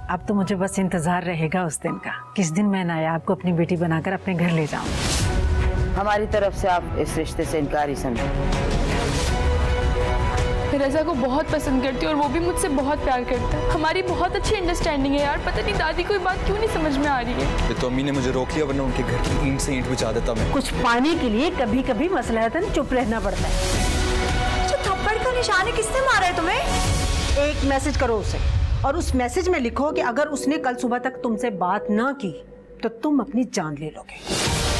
अब तो मुझे बस इंतजार रहेगा उस दिन का, किस दिन मैं नायाब को अपनी बेटी बनाकर अपने घर ले जाऊं। हमारी तरफ से आप इस रिश्ते से इनकार ही समझो। रज़ा को बहुत पसंद करती है और वो भी मुझसे बहुत प्यार करता है। हमारी बहुत अच्छी अंडरस्टैंडिंग है यार। पता नहीं दादी को ये बात क्यों नहीं समझ में आ रही है। ये तो अम्मी ने मुझे रोक लिया, वरना उनके घर की ईंट से ईंट बचा देता मैं। कुछ पाने के लिए कभी कभी मसलहतन चुप रहना पड़ता है। जो थप्पड़ का निशान है किसने मारा है तुम्हें? एक मैसेज करो उसे और उस मैसेज में लिखो कि अगर उसने कल सुबह तक तुमसे बात ना की तो तुम अपनी जान ले लोगे।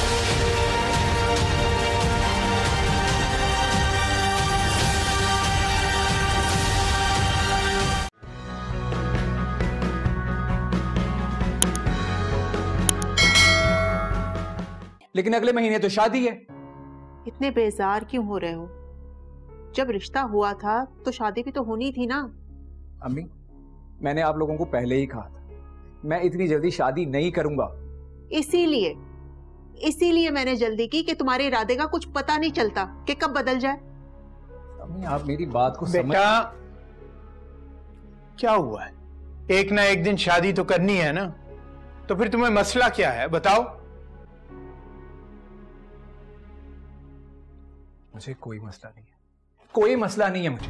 लेकिन अगले महीने तो शादी है। इतने बेजार क्यों हो रहे हो? जब रिश्ता हुआ था तो शादी भी तो होनी थी ना। अम्मी, मैंने आप लोगों को पहले ही कहा था, मैं इतनी जल्दी शादी नहीं करूंगा। इसीलिए मैंने जल्दी की कि तुम्हारे इरादे का कुछ पता नहीं चलता कि कब बदल जाए। अम्मी, आप मेरी बात को बेटा, क्या हुआ है? एक ना एक दिन शादी तो करनी है ना, तो फिर तुम्हें मसला क्या है बताओ। मुझे कोई मसला नहीं है, कोई मसला नहीं है मुझे।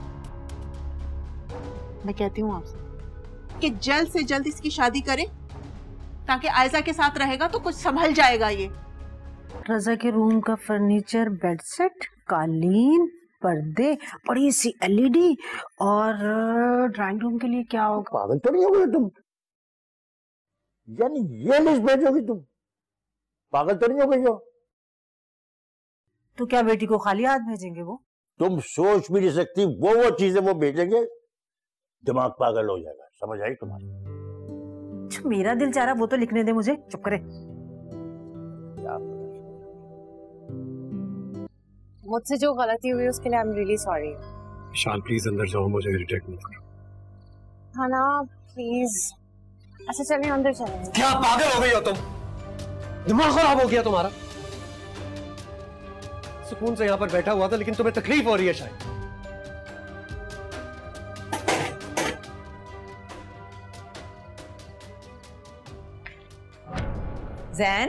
मैं कहती हूँ आपसे कि जल्द से जल्द इसकी शादी करें, ताकि आयजा के साथ रहेगा तो कुछ संभल जाएगा। ये रज़ा के रूम का फर्नीचर, बेड सेट, कालीन, पर्दे, बड़ी सी एलईडी और ड्राइंग रूम के लिए क्या होगा? पागल तो नहीं हो गए तुम? यानी ये लिस्ट भेजोगी तुम? पागल तो नहीं हो गई हो? तो क्या बेटी को खाली हाथ भेजेंगे वो? तुम सोच भी नहीं सकती वो चीजें वो भेजेंगे, दिमाग पागल हो जाएगा। समझ आई तुम्हारी? जो मेरा दिल चाह रहा वो तो लिखने दे मुझे। चुप करे। मुझसे जो गलती हुई उसके लिए I am really sorry. Vishal please अंदर जाओ, मुझे इरिटेट मत करो। हाँ ना प्लीज। अच्छा चलिए अंदर चलेंगे। क्या पागल हो गई हो तुम? दिमाग खराब हो गया तुम्हारा? सुकून से यहाँ पर बैठा हुआ था, लेकिन तुम्हें तकलीफ हो रही है शायद। जैन,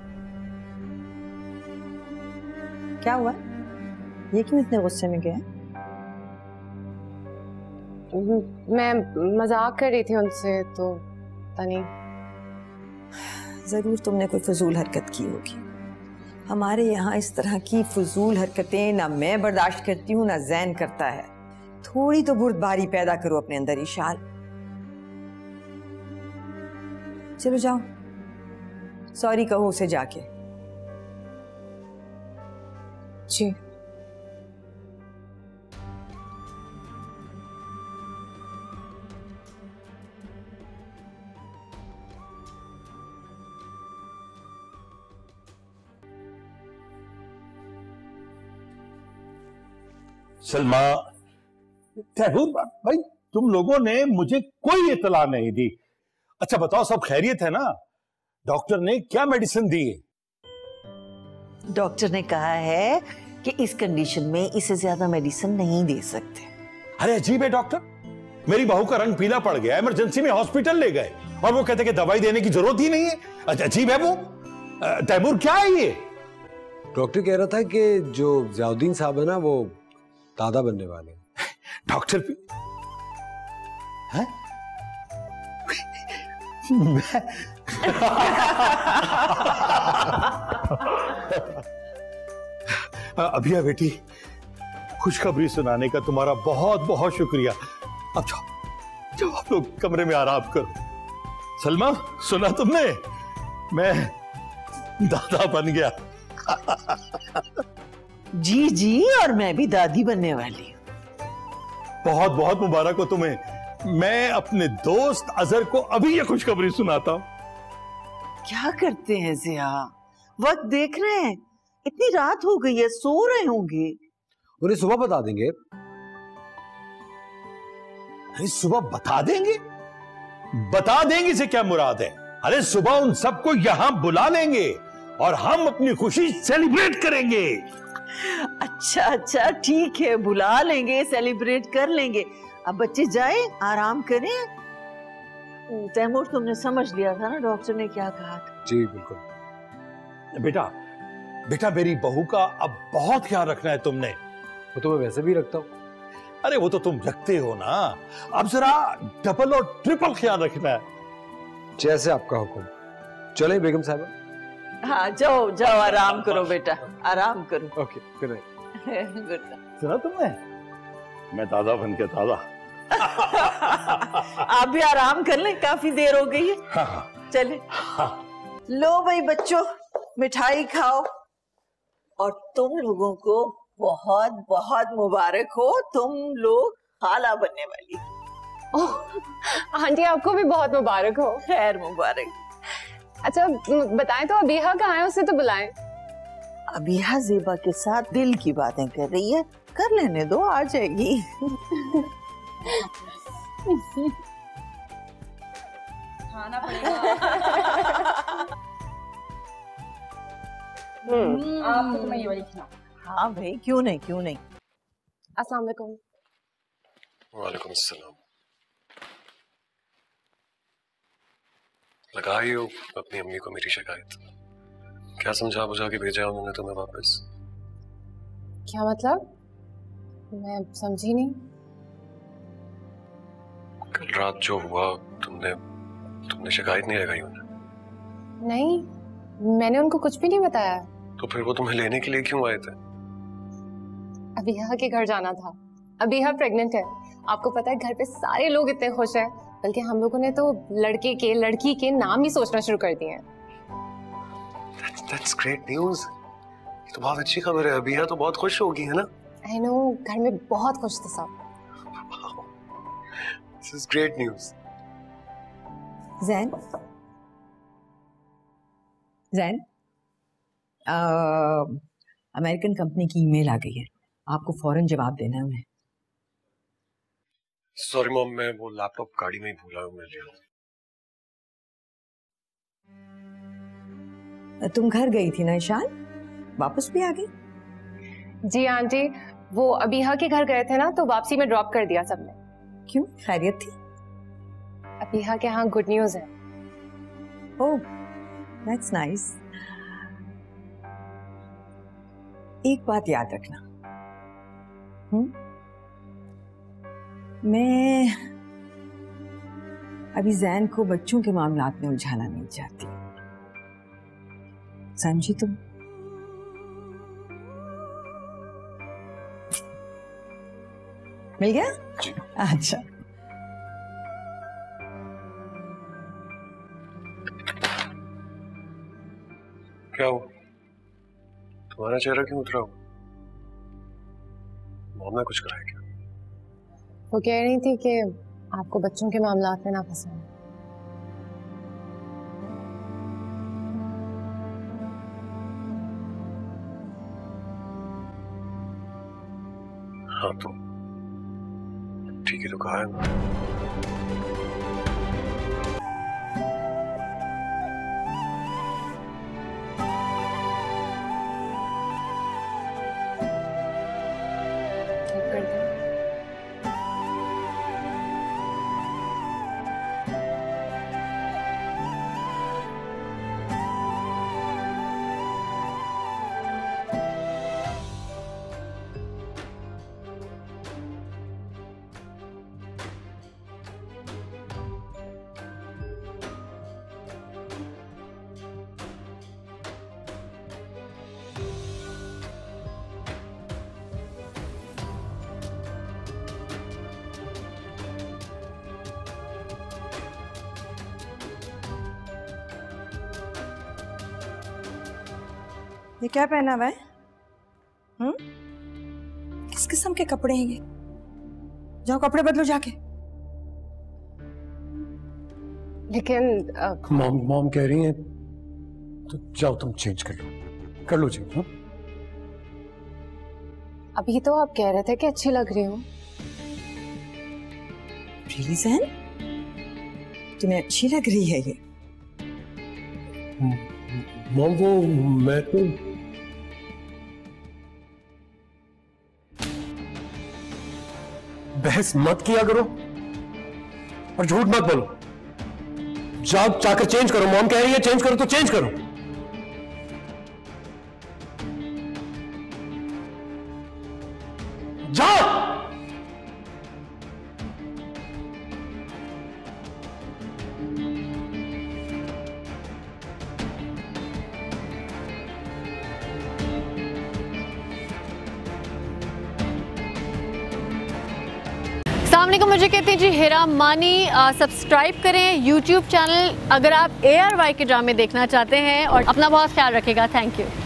क्या हुआ? ये क्यों इतने गुस्से में गया? मैं मजाक कर रही थी उनसे, तो पता नहीं। जरूर तुमने कोई फजूल हरकत की होगी। हमारे यहाँ इस तरह की फजूल हरकतें ना मैं बर्दाश्त करती हूँ ना जैन करता है। थोड़ी तो बुर्दबारी पैदा करो अपने अंदर इशाल। चलो जाओ, सॉरी कहो उसे जाके। जी। सलमा, तैमूर भाई, तुम लोगों ने मुझे कोई इतला नहीं दी। अच्छा बताओ, सब खैरियत है ना? डॉक्टर ने क्या मेडिसिन दी है? डॉक्टर ने कहा है कि इस कंडीशन में इससे ज्यादा मेडिसिन नहीं दे सकते। अरे अजीब है डॉक्टर, मेरी बहू का रंग पीला पड़ गया, इमरजेंसी में हॉस्पिटल ले गए और वो कहते कि दवाई देने की जरूरत ही नहीं है। अजीब है वो। तैमूर क्या है ये? डॉक्टर कह रहा था कि जो ज़ियाउद्दीन साहब है ना, वो दादा बनने वाले हैं। डॉक्टर भी हैं? अभिया बेटी, खुशखबरी सुनाने का तुम्हारा बहुत बहुत शुक्रिया। अब जाओ आप लोग कमरे में आराम करो। सलमा, सुना तुमने? मैं दादा बन गया। जी जी, और मैं भी दादी बनने वाली हूँ। बहुत बहुत मुबारक हो तुम्हें। मैं अपने दोस्त अजहर को अभी ये खुशखबरी सुनाता हूँ। क्या करते हैं जिया? वक्त देख रहे हैं, इतनी रात हो गई है, सो रहे होंगे। उन्हें सुबह बता देंगे। अरे सुबह बता देंगे? बता देंगे से क्या मुराद है? अरे सुबह उन सबको यहां बुला लेंगे और हम अपनी खुशी सेलिब्रेट करेंगे। अच्छा अच्छा ठीक है, बुला लेंगे, सेलिब्रेट कर लेंगे। अब बच्चे जाए, आराम करें। तैमूर, तुमने समझ लिया था ना डॉक्टर ने क्या कहा था? जी बिल्कुल। बेटा बेटा मेरी बहू का अब बहुत ख्याल रखना है तुमने। वो तो मैं वैसे भी रखता हूँ। अरे वो तो तुम रखते हो ना, अब जरा डबल और ट्रिपल ख्याल रखना है। जैसे आपका हुक्म। चले बेगम साहब। हाँ जाओ जाओ, आराम करो बेटा, आराम करो। Okay, good night. Good night. सुना तुमने, मैं दादा बन के दादा। आप भी आराम कर लें, काफी देर हो गई है। हाँ। चले। लो भाई बच्चों, मिठाई खाओ। और तुम लोगों को बहुत बहुत मुबारक हो, तुम लोग खाला बनने वाली। ओह आंटी, आपको भी बहुत मुबारक हो। खैर मुबारक। अच्छा बताएं तो अबीहा कहाँ है, उसे तो बुलाएं। अबीहा ज़ेबा के साथ दिल की बातें कर रही है, कर लेने दो, आ जाएगी। खाना पड़ेगा। आपको तो मैं ये वाली खिलाऊं। हाँ भाई, क्यों नहीं क्यों नहीं। अस्सलाम वालेकुम। वालेकुम अस्सलाम। लगाई हो अपनी अम्मी को मेरी शिकायत? क्या समझा बुझा के भेजा उन्होंने तुम्हें वापस? क्या मतलब? मैं समझी नहीं। कल रात जो हुआ, तुमने शिकायत नहीं लगाई उन्हें? नहीं, मैंने उनको कुछ भी नहीं बताया। तो फिर वो तुम्हें लेने के लिए क्यों आए थे? अबीहा के घर जाना था। अबीहा प्रेग्नेंट है। आपको पता है घर पे सारे लोग इतने खुश हैं, बल्कि हम लोगों ने तो लड़के के लड़की के नाम ही सोचना शुरू कर दिए हैं। That's great news। ये तो बहुत अच्छी खबर है। अबीहा तो बहुत खुश होगी, है ना? I know, घर में बहुत खुश थे सब। This is great news। Jain, American company की ईमेल आ गई है, आपको फौरन जवाब देना है उन्हें। सॉरी मॉम, मैं वो लैपटॉप गाड़ी में ही भूला हूँ। तुम घर गई थी ना ईशान, वापस भी आ गई? जी आंटी, वो अबीहा के घर गए थे ना, तो वापसी में ड्रॉप कर दिया सबने। क्यों, खैरियत थी? अबीहा के यहाँ गुड न्यूज है। Oh that's nice. एक बात याद रखना, मैं अभी जैन को बच्चों के मामलात में उलझाना नहीं चाहती, समझी तुम? मिल गया? जी। अच्छा। क्या हुआ? तुम्हारा चेहरा क्यों उतरा हुआ? मॉम ने कुछ कराया क्या? वो कह रही थी कि आपको बच्चों के मामलात में ना फंसाएं। हाँ तो ठीक है, तो कहा है। ये क्या पहना हुआ है? किस किस्म के कपड़े हैं ये? जाओ कपड़े बदलो जाके। लेकिन मॉम कह रही हैं तो जाओ तुम चेंज कर लो चेंज। हाँ अभी तो आप कह रहे थे कि अच्छी लग रही हूँ। रीजन? तुम्हें अच्छी लग रही है ये? मॉम वो मैं तो बहस मत किया करो और झूठ मत बोलो। जाओ जाकर चेंज करो, मॉम कह रही है चेंज करो तो चेंज करो। जाओ। अस्सलामुअलैकुम, मुझे कहते हैं जी हेरा मानी। सब्सक्राइब करें YouTube चैनल अगर आप ARY के ड्रामे देखना चाहते हैं और अपना बहुत ख्याल रखिएगा। Thank you.